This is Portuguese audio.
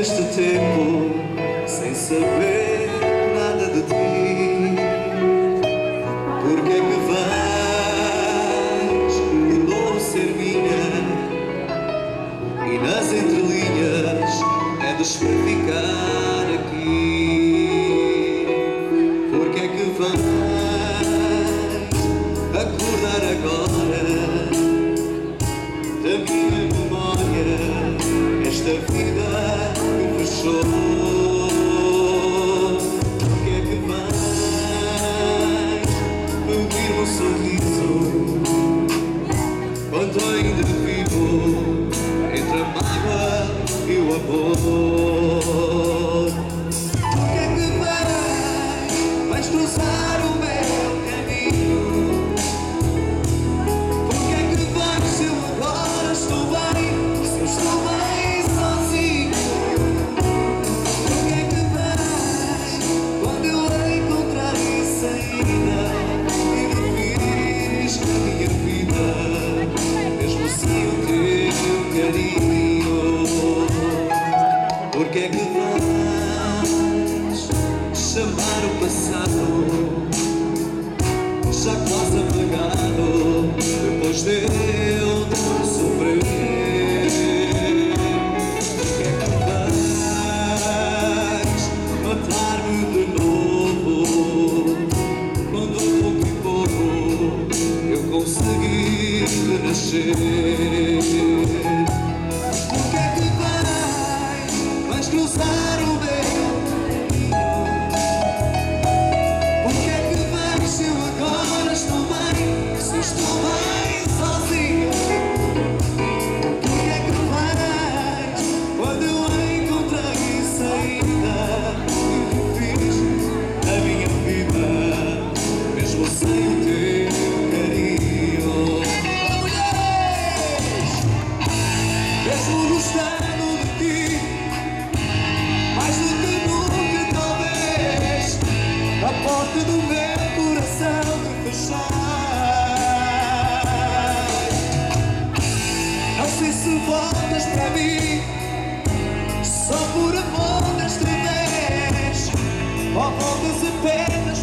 este tempo sem saber nada de ti? Porque é que vais de novo ser minha e nas entrelinhas é de ficar aqui? Porque é que vais acordar agora da minha memória esta vida que fechou? Porque é que vais pedir-me um sorriso quando ainda vivo entre a mágoa e o amor? Porque é que vais cruzar o meu caminho? Porque é que vais se eu agora estou bem, se eu estou bem sozinho? Porque é que vais quando eu encontrar a saída e defines a minha vida, mesmo sem o teu carinho? Porque é que vais chamar o passado já quase apagado depois de eu tanto sofrer? Porque é que vais matar-me de novo quando pouco e pouco eu consegui renascer? Porque é que vais cruzar o meu caminho? Porque é que vais se eu agora estou bem, se eu estou bem sozinho? Porque é que vais quando eu encontrei saída e fiz a minha vida, mesmo sem o teu carinho? Mulheres, mesmo gostando de ti mais do que nunca, talvez a porta do meu coração te fechar. Não sei se voltas para mim só por amor desta vez, ou voltas apenas